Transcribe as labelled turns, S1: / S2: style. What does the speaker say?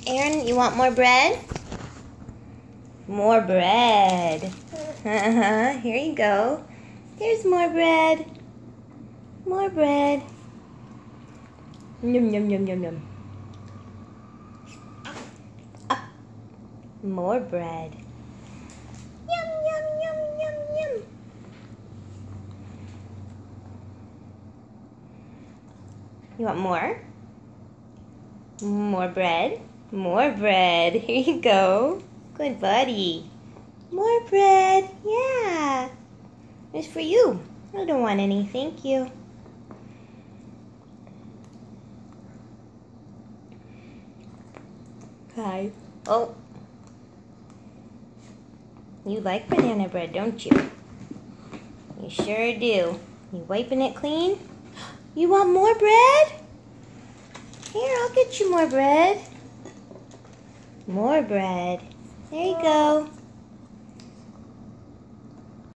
S1: Aaron, you want more bread? More bread. Here you go. There's more bread. More bread. Yum, yum, yum, yum, yum. More bread. Yum, yum, yum, yum, yum. You want more? More bread? More bread. Here you go. Good buddy. More bread. Yeah. It's for you. I don't want any. Thank you. Hi. Oh. You like banana bread, don't you? You sure do. You wiping it clean? You want more bread? Here, I'll get you more bread. More bread. There you go.